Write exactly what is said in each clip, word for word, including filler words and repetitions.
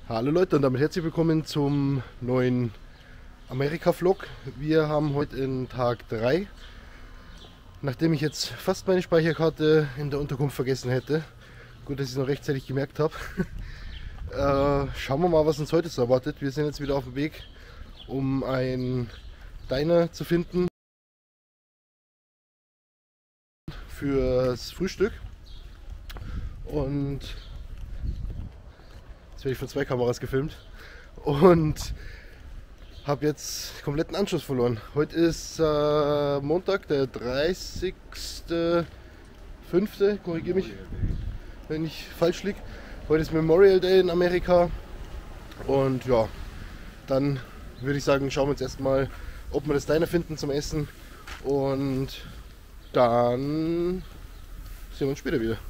Hallo Leute und damit herzlich willkommen zum neuen Amerika-Vlog. Wir haben heute in Tag drei. Nachdem ich jetzt fast meine Speicherkarte in der Unterkunft vergessen hätte, gut, dass ich es noch rechtzeitig gemerkt habe, äh, schauen wir mal, was uns heute so erwartet. Wir sind jetzt wieder auf dem Weg, um ein Diner zu finden fürs Frühstück. Und jetzt werde ich von zwei Kameras gefilmt und habe jetzt kompletten Anschluss verloren. Heute ist äh, Montag, der dreißigste fünfte Korrigiere mich, wenn ich falsch liege. Heute ist Memorial Day in Amerika und ja, dann würde ich sagen, schauen wir uns erstmal, ob wir das Diner finden zum Essen und dann sehen wir uns später wieder.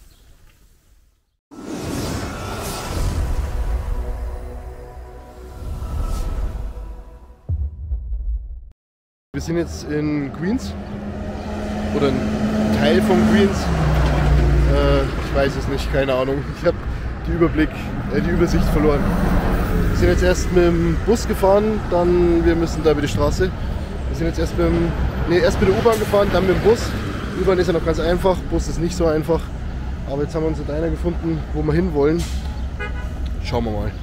Wir sind jetzt in Queens oder ein Teil von Queens. Äh, ich weiß es nicht, keine Ahnung. Ich habe die Überblick, äh, die Übersicht verloren. Wir sind jetzt erst mit dem Bus gefahren, dann wir müssen da über die Straße. Wir sind jetzt erst mit dem, nee, erst mit der U-Bahn gefahren, dann mit dem Bus. U-Bahn ist ja noch ganz einfach, Bus ist nicht so einfach. Aber jetzt haben wir uns einen Diner gefunden, wo wir hin wollen. Schauen wir mal.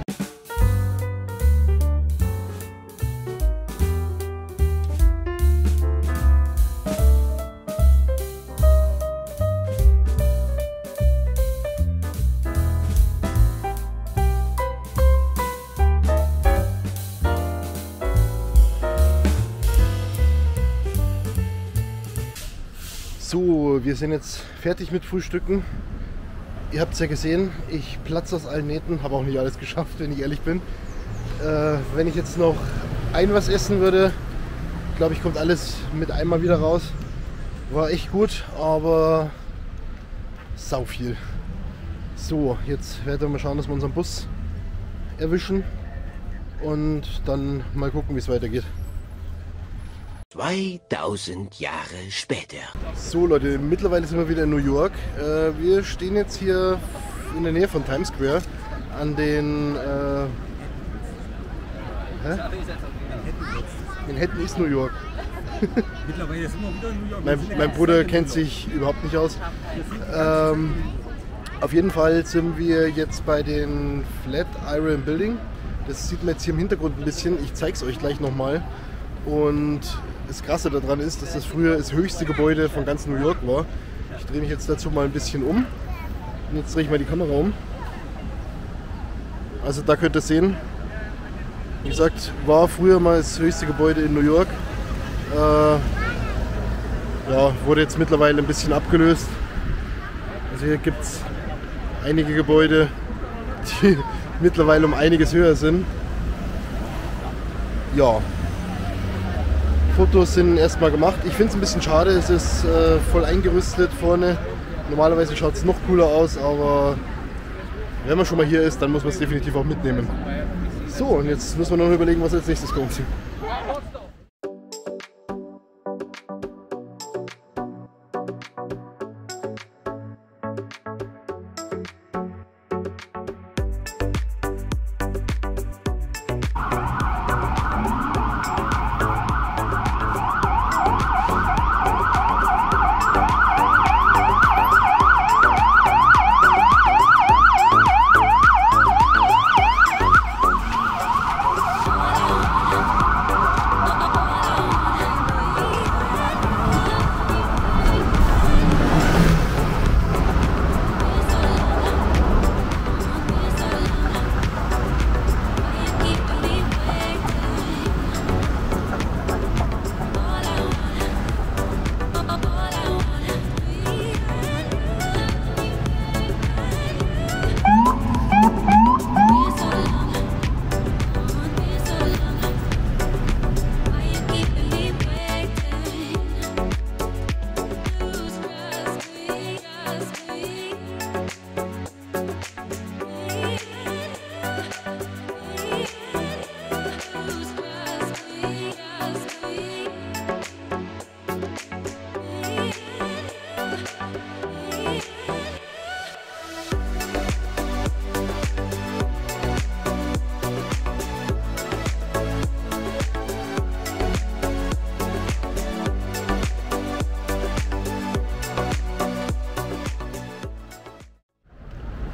So, wir sind jetzt fertig mit Frühstücken. Ihr habt es ja gesehen, ich platze aus allen Nähten, habe auch nicht alles geschafft, wenn ich ehrlich bin. Äh, wenn ich jetzt noch ein was essen würde, glaube ich, kommt alles mit einmal wieder raus. War echt gut, aber sau viel. So, jetzt werden wir mal schauen, dass wir unseren Bus erwischen und dann mal gucken, wie es weitergeht. zweitausend Jahre später. So Leute, mittlerweile sind wir wieder in New York. Äh, wir stehen jetzt hier in der Nähe von Times Square an den... Äh, hä? Manhattan ist New York. Mittlerweile sind wir wieder in New York. Mein, mein Bruder kennt sich überhaupt nicht aus. Ähm, auf jeden Fall sind wir jetzt bei den Flatiron Building. Das sieht man jetzt hier im Hintergrund ein bisschen. Ich zeige es euch gleich nochmal. Und das Krasse daran ist, dass das früher das höchste Gebäude von ganz New York war. Ich drehe mich jetzt dazu mal ein bisschen um. Und jetzt drehe ich mal die Kamera um. Also da könnt ihr sehen, wie gesagt, war früher mal das höchste Gebäude in New York. Äh, ja, wurde jetzt mittlerweile ein bisschen abgelöst. Also hier gibt es einige Gebäude, die mittlerweile um einiges höher sind. Ja. Fotos sind erstmal gemacht. Ich finde es ein bisschen schade, es ist äh, voll eingerüstet vorne. Normalerweise schaut es noch cooler aus, aber wenn man schon mal hier ist, dann muss man es definitiv auch mitnehmen. So, und jetzt müssen wir noch überlegen, was als nächstes kommt.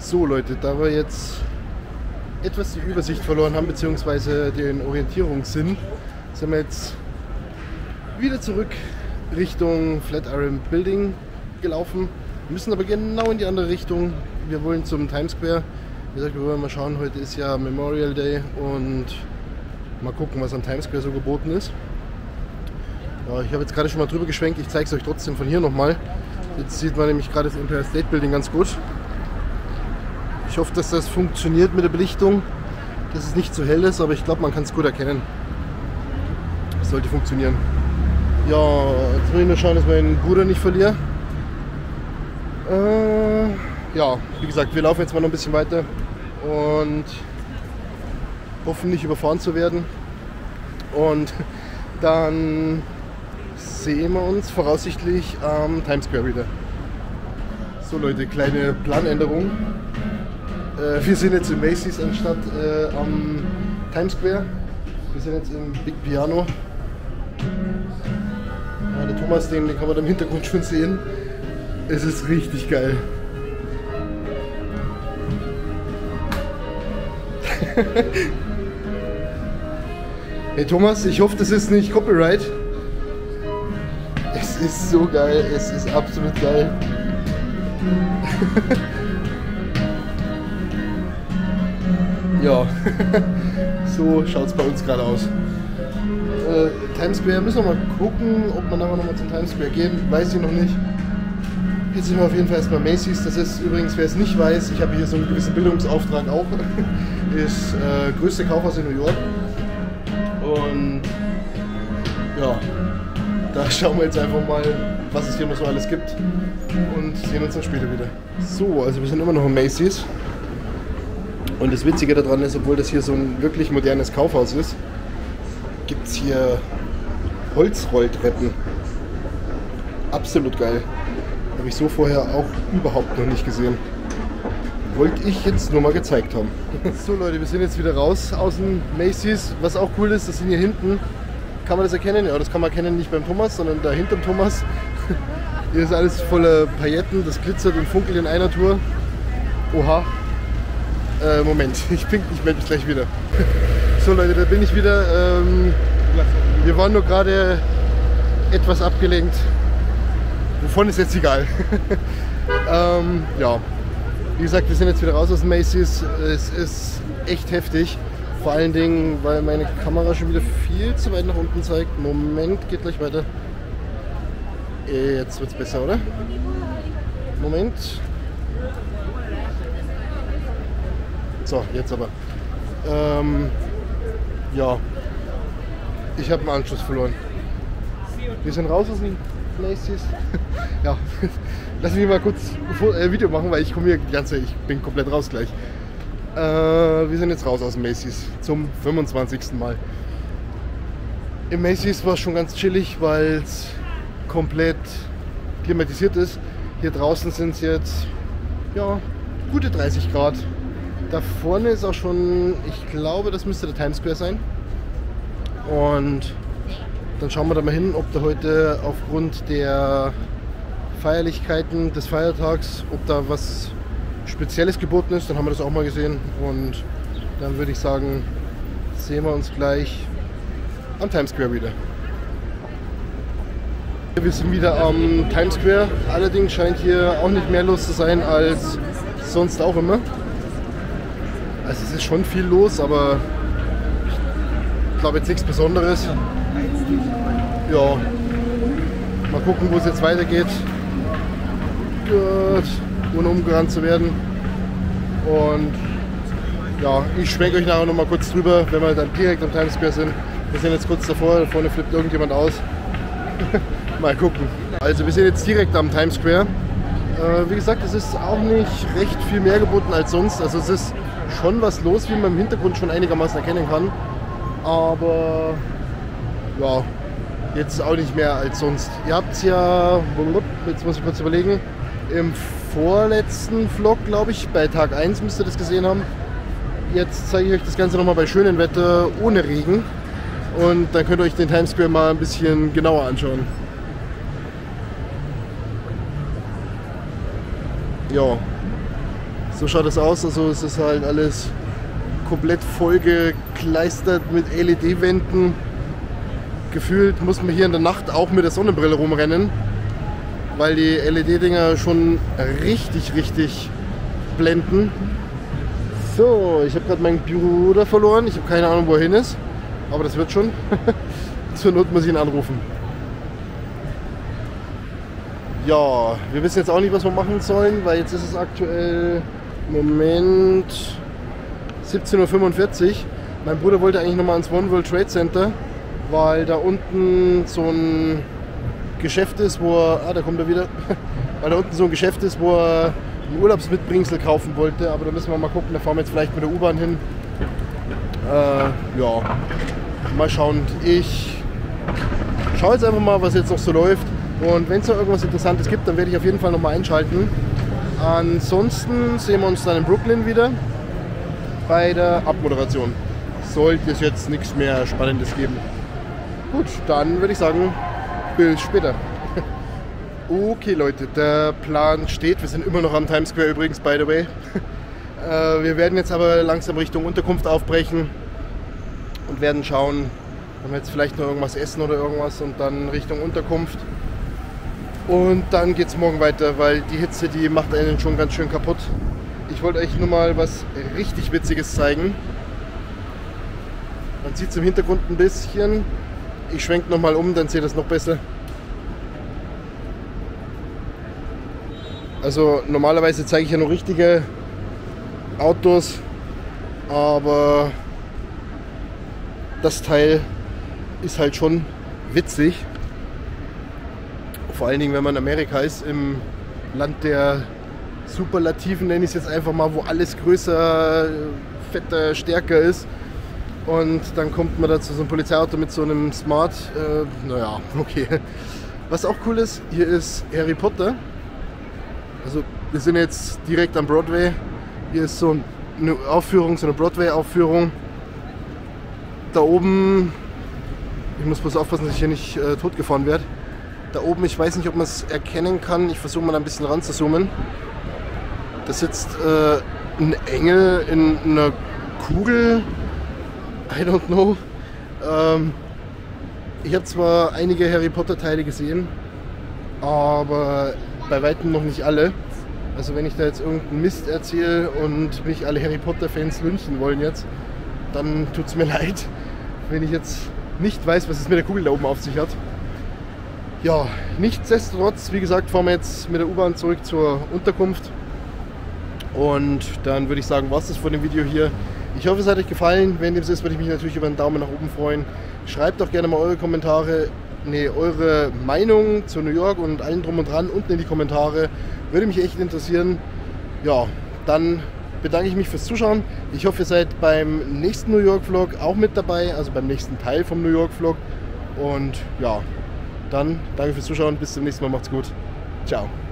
So Leute, da wir jetzt etwas die Übersicht verloren haben, beziehungsweise den Orientierungssinn, sind wir jetzt wieder zurück Richtung Flatiron Building gelaufen. Wir müssen aber genau in die andere Richtung. Wir wollen zum Times Square. Wie gesagt, wir wollen mal schauen, heute ist ja Memorial Day und mal gucken, was am Times Square so geboten ist. Ja, ich habe jetzt gerade schon mal drüber geschwenkt, ich zeige es euch trotzdem von hier nochmal. Jetzt sieht man nämlich gerade das Empire State Building ganz gut. Ich hoffe, dass das funktioniert mit der Belichtung, dass es nicht zu hell ist, aber ich glaube, man kann es gut erkennen. Das sollte funktionieren. Ja, jetzt muss ich nur schauen, dass ich meinen Bruder nicht verliere. Äh, ja, wie gesagt, wir laufen jetzt mal noch ein bisschen weiter und hoffen nicht überfahren zu werden. Und dann sehen wir uns voraussichtlich am Times Square wieder. So Leute, kleine Planänderung. Äh, wir sind jetzt in Macy's anstatt äh, am Times Square. Wir sind jetzt im Big Piano. Ja, der Thomas, den, den kann man im Hintergrund schon sehen. Es ist richtig geil. Hey Thomas, ich hoffe, das ist nicht Copyright. Es ist so geil, es ist absolut geil. Ja, so schaut es bei uns gerade aus. Äh, Times Square, müssen wir mal gucken, ob wir nachher nochmal zum Times Square gehen, weiß ich noch nicht. Jetzt sind wir auf jeden Fall erstmal Macy's. Das ist übrigens, wer es nicht weiß, ich habe hier so einen gewissen Bildungsauftrag auch. Ist äh, größte Kaufhaus in New York. Und ja, da schauen wir jetzt einfach mal, was es hier noch so alles gibt und sehen uns dann später wieder. So, also wir sind immer noch in Macy's. Und das Witzige daran ist, obwohl das hier so ein wirklich modernes Kaufhaus ist, gibt es hier Holzrolltreppen. Absolut geil. Habe ich so vorher auch überhaupt noch nicht gesehen. Wollte ich jetzt nur mal gezeigt haben. So Leute, wir sind jetzt wieder raus aus dem Macy's. Was auch cool ist, das sind hier hinten. Kann man das erkennen? Ja, das kann man erkennen, nicht beim Thomas, sondern da hinterm Thomas. Hier ist alles voller Pailletten, das glitzert und funkelt in einer Tour. Oha. Äh, Moment, ich pink, ich melde mich gleich wieder. So Leute, da bin ich wieder. Ähm, wir waren nur gerade etwas abgelenkt. Wovon ist jetzt egal. ähm, ja, wie gesagt, wir sind jetzt wieder raus aus dem Macy's. Es ist echt heftig. Vor allen Dingen, weil meine Kamera schon wieder viel zu weit nach unten zeigt. Moment, geht gleich weiter. Jetzt wird es besser, oder? Moment. So, jetzt aber. Ähm, ja, ich habe einen Anschluss verloren. Wir sind raus aus dem Macy's. Ja, lass mich mal kurz ein Video machen, weil ich komme hier die ganze, ich bin komplett raus gleich. Äh, wir sind jetzt raus aus dem Macy's zum fünfundzwanzigsten Mal. Im Macy's war es schon ganz chillig, weil es komplett klimatisiert ist. Hier draußen sind es jetzt ja, gute dreißig Grad. Da vorne ist auch schon, ich glaube, das müsste der Times Square sein. Und dann schauen wir da mal hin, ob da heute aufgrund der Feierlichkeiten des Feiertags, ob da was Spezielles geboten ist. Dann haben wir das auch mal gesehen. Und dann würde ich sagen, sehen wir uns gleich am Times Square wieder. Wir sind wieder am Times Square. Allerdings scheint hier auch nicht mehr los zu sein als sonst auch immer. Also es ist schon viel los, aber ich glaube jetzt nichts Besonderes. Ja, mal gucken, wo es jetzt weitergeht. Gut, ohne umgerannt zu werden. Und ja, ich schwenke euch nachher noch mal kurz drüber, wenn wir dann direkt am Times Square sind. Wir sind jetzt kurz davor, da vorne flippt irgendjemand aus. Mal gucken. Also wir sind jetzt direkt am Times Square. Äh, wie gesagt, es ist auch nicht recht viel mehr geboten als sonst. Also es ist schon was los, wie man im Hintergrund schon einigermaßen erkennen kann. Aber ja, jetzt auch nicht mehr als sonst. Ihr habt es ja, jetzt muss ich kurz überlegen, im vorletzten Vlog, glaube ich, bei Tag eins müsst ihr das gesehen haben. Jetzt zeige ich euch das Ganze nochmal bei schönem Wetter ohne Regen. Und dann könnt ihr euch den Times Square mal ein bisschen genauer anschauen. Ja, So schaut es aus, also es ist halt alles komplett vollgekleistert mit L E D-Wänden. Gefühlt muss man hier in der Nacht auch mit der Sonnenbrille rumrennen, weil die L E D-Dinger schon richtig, richtig blenden. So, ich habe gerade meinen Bruder verloren, ich habe keine Ahnung, wo er hin ist, aber das wird schon. Zur Not muss ich ihn anrufen. Ja, wir wissen jetzt auch nicht, was wir machen sollen, weil jetzt ist es aktuell, Moment, siebzehn Uhr fünfundvierzig. Mein Bruder wollte eigentlich nochmal ins One World Trade Center, weil da unten so ein Geschäft ist, wo er, ah, da kommt er wieder, weil da unten so ein Geschäft ist, wo er ein Urlaubsmitbringsel kaufen wollte, aber da müssen wir mal gucken, da fahren wir jetzt vielleicht mit der U-Bahn hin. Äh, ja, mal schauen. Ich schaue jetzt einfach mal, was jetzt noch so läuft, und wenn es noch irgendwas Interessantes gibt, dann werde ich auf jeden Fall nochmal einschalten. Ansonsten sehen wir uns dann in Brooklyn wieder bei der Abmoderation. Sollte es jetzt nichts mehr Spannendes geben. Gut, dann würde ich sagen, bis später. Okay Leute, der Plan steht. Wir sind immer noch am Times Square übrigens, by the way. Wir werden jetzt aber langsam Richtung Unterkunft aufbrechen und werden schauen, ob wir jetzt vielleicht noch irgendwas essen oder irgendwas, und dann Richtung Unterkunft. Und dann geht es morgen weiter, weil die Hitze, die macht einen schon ganz schön kaputt. Ich wollte euch nur mal was richtig Witziges zeigen. Man sieht es im Hintergrund ein bisschen. Ich schwenke nochmal um, dann seht ihr es noch besser. Also normalerweise zeige ich ja nur richtige Autos, aber das Teil ist halt schon witzig. Vor allen Dingen, wenn man in Amerika ist, im Land der Superlativen, nenne ich es jetzt einfach mal, wo alles größer, fetter, stärker ist. Und dann kommt man da zu so einem Polizeiauto mit so einem Smart. Äh, naja, okay. Was auch cool ist, hier ist Harry Potter. Also wir sind jetzt direkt am Broadway. Hier ist so eine Aufführung, so eine Broadway-Aufführung. Da oben, ich muss bloß aufpassen, dass ich hier nicht äh, totgefahren werde. Da oben, ich weiß nicht, ob man es erkennen kann. Ich versuche mal ein bisschen ran zu zoomen. Da sitzt äh, ein Engel in einer Kugel. I don't know. Ähm, ich habe zwar einige Harry Potter Teile gesehen, aber bei weitem noch nicht alle. Also wenn ich da jetzt irgendeinen Mist erzähle und mich alle Harry Potter Fans lynchen wollen jetzt, dann tut es mir leid, wenn ich jetzt nicht weiß, was es mit der Kugel da oben auf sich hat. Ja, nichtsdestotrotz, wie gesagt, fahren wir jetzt mit der U-Bahn zurück zur Unterkunft. Und dann würde ich sagen, war es das von dem Video hier. Ich hoffe, es hat euch gefallen. Wenn dem so ist, würde ich mich natürlich über einen Daumen nach oben freuen. Schreibt doch gerne mal eure Kommentare, nee, eure Meinung zu New York und allem drum und dran unten in die Kommentare. Würde mich echt interessieren. Ja, dann bedanke ich mich fürs Zuschauen. Ich hoffe, ihr seid beim nächsten New York Vlog auch mit dabei, also beim nächsten Teil vom New York Vlog. Und ja, dann danke fürs Zuschauen. Bis zum nächsten Mal. Macht's gut. Ciao.